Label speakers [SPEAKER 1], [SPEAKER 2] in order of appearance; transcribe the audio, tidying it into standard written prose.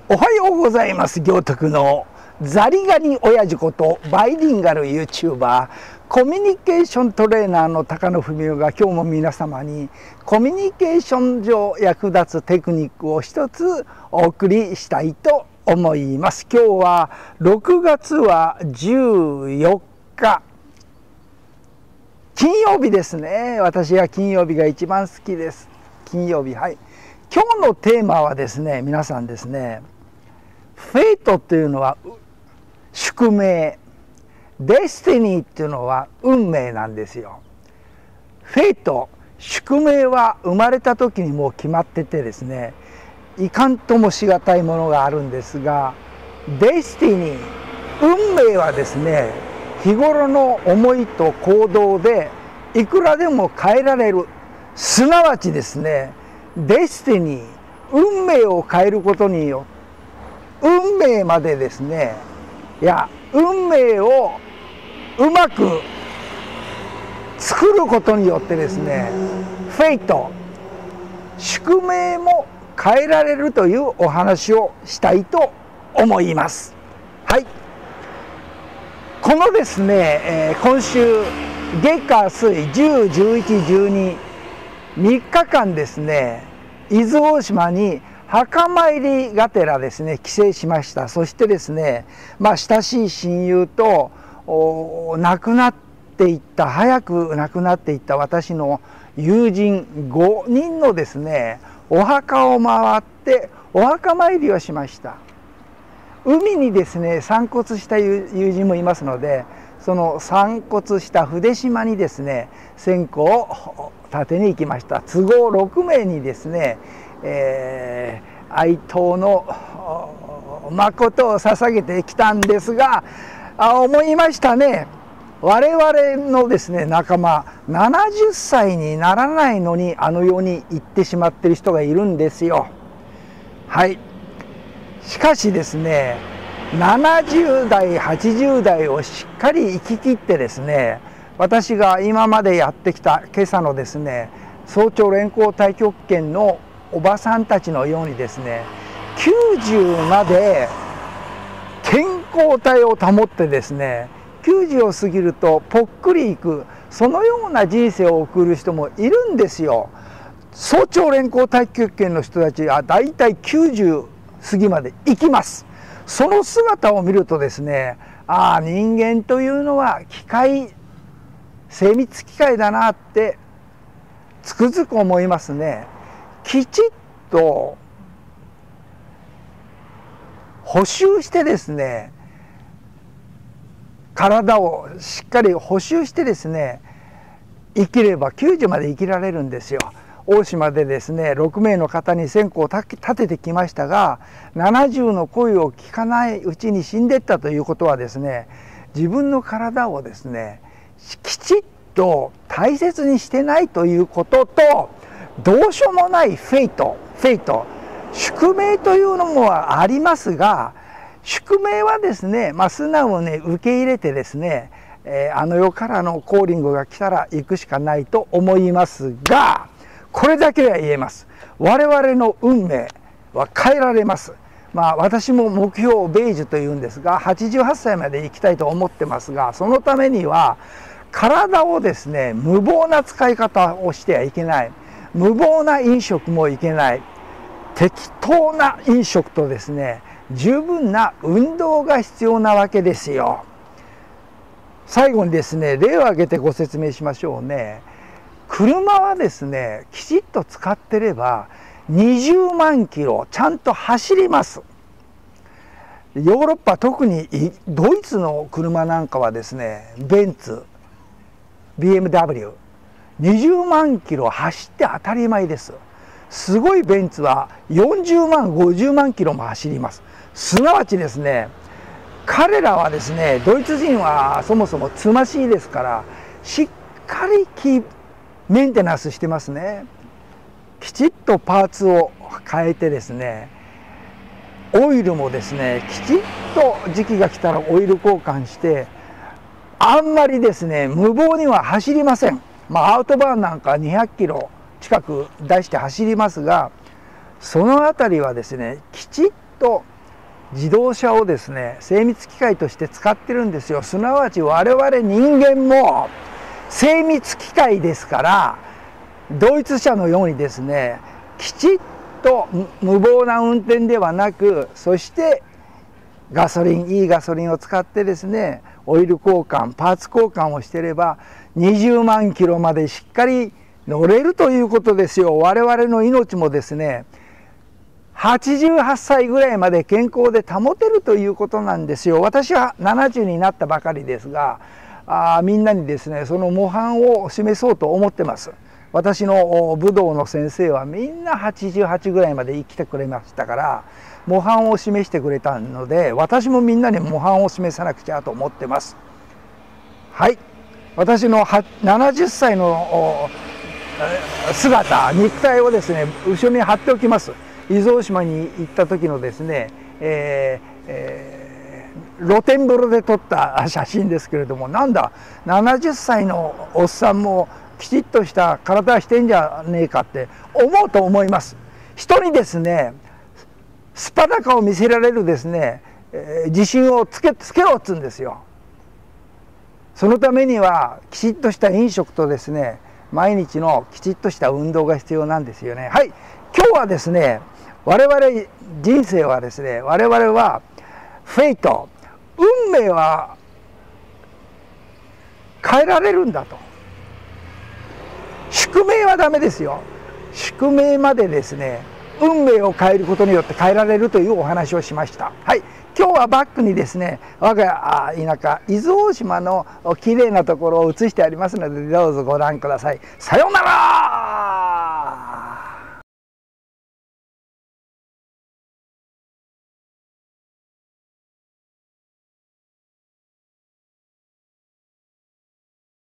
[SPEAKER 1] おはようございます。行徳のザリガニ親父ことバイリンガル YouTuber コミュニケーショントレーナーの高野文夫が今日も皆様にコミュニケーション上役立つテクニックを一つお送りしたいと思います。今日は6月は14日金曜日ですね。私は金曜日が一番好きです。金曜日、はい。今日のテーマはですね、皆さんですね、フェイトというのは宿命、デスティニーっていうのは運命なんですよ。フェイト、宿命は生まれた時にもう決まっててですね、いかんともしがたいものがあるんですが、デスティニー、運命はですね、日頃の思いと行動でいくらでも変えられる。すなわちですね、デスティニー、運命を変えることによって、運命までですね、運命をうまく作ることによってですね、フェイト、宿命も変えられるというお話をしたいと思います。はい。このですね、今週、月火水10、11、12、3日間ですね、伊豆大島に墓参りがてらですね、帰省しました。そしてですね、親しい親友と亡くなっていった、早く亡くなっていった私の友人5人のですね、お墓を回ってお墓参りをしました。海にですね、散骨した友人もいますので、その散骨した筆島にですね、線香を立てに行きました。都合6名にですね、哀悼の誠を捧げてきたんですが、思いましたね。我々のですね、仲間、70歳にならないのにあの世に行ってしまっている人がいるんですよ。はい。しかしですね、70代、80代をしっかり生き切ってですね、私が今までやってきた今朝のですね、早朝連行太極拳のおばさんたちのようにですね、90まで健康体を保ってですね、90を過ぎるとぽっくりいく、そのような人生を送る人もいるんですよ。早朝連行太極拳の人たちはだいたい90過ぎまで生きます。その姿を見るとですね、人間というのは機械、精密機械だなってつくづく思いますね。きちっと補修してですね、体をしっかり補修してですね、生きれば90まで生きられるんですよ。大島でですね、6名の方に線香を立ててきましたが、70の声を聞かないうちに死んでったということはですね、自分の体をですね、きちっと大切にしてないということと、どうしようもないフェイト、宿命というのもありますが、宿命はですね、素直に受け入れてですね、あの世からのコーリングが来たら行くしかないと思いますが、これだけは言えます。我々の運命は変えられます。私も目標ベージュというんですが、88歳まで生きたいと思ってますが、そのためには体をですね、無謀な使い方をしてはいけない。無謀な飲食もいけない。適当な飲食とですね、十分な運動が必要なわけですよ。最後にですね、例を挙げてご説明しましょうね。車はですね、きちっと使ってれば20万キロちゃんと走ります。ヨーロッパ、特にドイツの車なんかはですね、ベンツ、BMW、20万キロ走って当たり前です。すごいベンツは40万、50万キロも走ります。すなわちですね、彼らはですね、ドイツ人はそもそもつましいですから、しっかりメンテナンスしてますね。きちっとパーツを変えてですね、オイルもですね、きちっと時期が来たらオイル交換して、あんまりですね、無謀には走りません。アウトバーンなんか200キロ近く出して走りますが、そのあたりはですね、きちっと自動車をですね精密機械として使ってるんですよ。すなわち我々人間も精密機械ですから、ドイツ車のようにですねきちっと無謀な運転ではなく、そしていいガソリンを使ってですねオイル交換パーツ交換をしていれば20万キロまでしっかり乗れるということですよ。我々の命もですね88歳ぐらいまで健康で保てるということなんですよ。私は70になったばかりですが、みんなにですねその模範を示そうと思ってます。私の武道の先生はみんな88ぐらいまで生きてくれましたから模範を示してくれたので、私もみんなに模範を示さなくちゃと思ってます。はい、私の70歳の姿肉体をですね後ろに貼っておきます。伊豆大島に行った時のですね、露天風呂で撮った写真ですけれども、なんだ70歳のおっさんもきちっとした体してんじゃねえかって思うと思います。人にですねスパダカを見せられるですね、自信をつけろっつうんですよ。そのためにはきちっとした飲食とですね毎日のきちっとした運動が必要なんですよね。はい、今日はですね我々人生はですね我々はフェイト運命は変えられるんだと。宿命はダメですよ。宿命までですね運命を変えることによって変えられるというお話をしました。はい、今日はバックにですね我が田舎伊豆大島のきれいなところを映してありますのでどうぞご覧ください。さようなら。